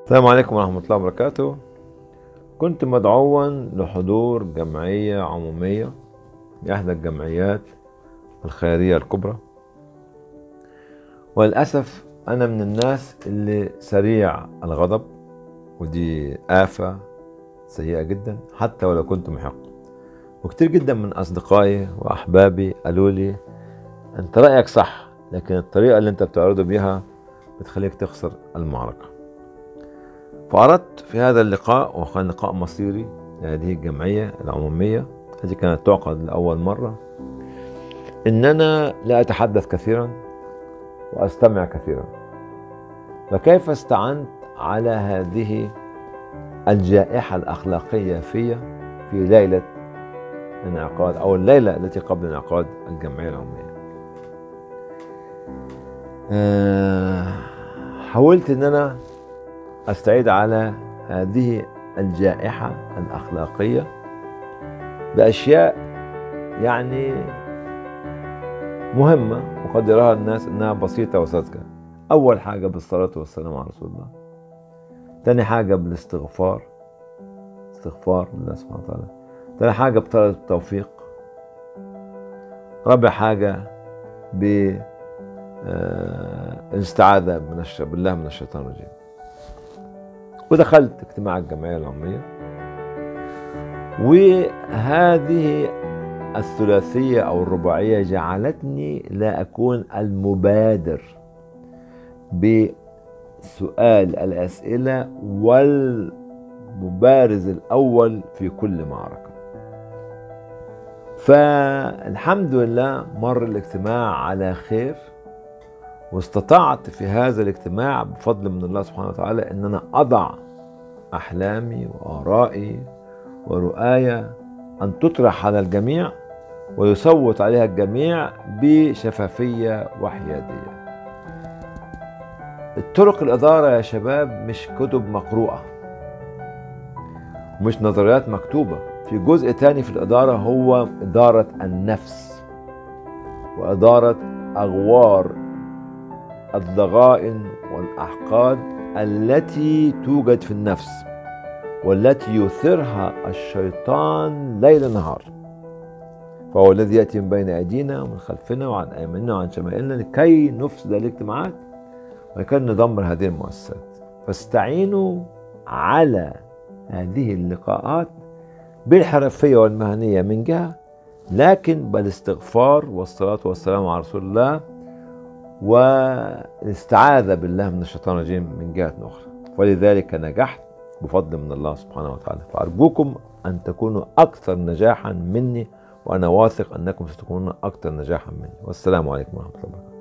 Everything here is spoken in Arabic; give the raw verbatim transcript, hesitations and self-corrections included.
السلام عليكم ورحمة الله وبركاته. كنت مدعوا لحضور جمعية عمومية لإحدى الجمعيات الخيرية الكبرى، وللأسف أنا من الناس اللي سريع الغضب، ودي آفة سيئة جدا حتى ولو كنت محق. وكتير جدا من أصدقائي وأحبابي قالوا لي أنت رأيك صح، لكن الطريقة اللي أنت بتعرضه بيها بتخليك تخسر المعركة. فأردت في هذا اللقاء، وكان لقاء مصيري لهذه الجمعية العمومية التي كانت تعقد لأول مرة، إن أنا لا أتحدث كثيرا وأستمع كثيرا. فكيف استعنت على هذه الجائحة الأخلاقية في في ليلة انعقاد أو الليلة التي قبل انعقاد الجمعية العمومية؟ أه حاولت إن أنا أستعيد على هذه الجائحة الأخلاقية بأشياء يعني مهمة وقد يراها الناس إنها بسيطة وساذجة. أول حاجة بالصلاة والسلام على رسول الله. تاني حاجة بالاستغفار، استغفار لله سبحانه وتعالى. تاني حاجة بطلب التوفيق. رابع حاجة بالاستعاذة من الش... بالله من الشيطان الرجيم. ودخلت اجتماع الجمعية العمومية، وهذه الثلاثية أو الرباعية جعلتني لا أكون المبادر بسؤال الأسئلة والمبارز الأول في كل معركة. فالحمد لله مر الاجتماع على خير، واستطعت في هذا الاجتماع بفضل من الله سبحانه وتعالى ان انا اضع احلامي وارائي ورؤايا ان تطرح على الجميع ويصوت عليها الجميع بشفافية وحيادية. الطرق الإدارة يا شباب مش كتب مقروءة، مش نظريات مكتوبة. في جزء تاني في الإدارة هو إدارة النفس وإدارة أغوار الضغائن والأحقاد التي توجد في النفس والتي يثيرها الشيطان ليل نهار. فهو الذي يأتي من بين أيدينا ومن خلفنا وعن أيماننا وعن شمائلنا لكي نفسد الاجتماعات ولكي ندمر هذه المؤسسات. فاستعينوا على هذه اللقاءات بالحرفية والمهنية من جهة، لكن بالاستغفار والصلاة والسلام على رسول الله والاستعاذة بالله من الشيطان الرجيم من جهة أخرى. ولذلك نجحت بفضل من الله سبحانه وتعالى. فأرجوكم أن تكونوا أكثر نجاحا مني، وأنا واثق أنكم ستكونون أكثر نجاحا مني. والسلام عليكم ورحمة الله وبركاته.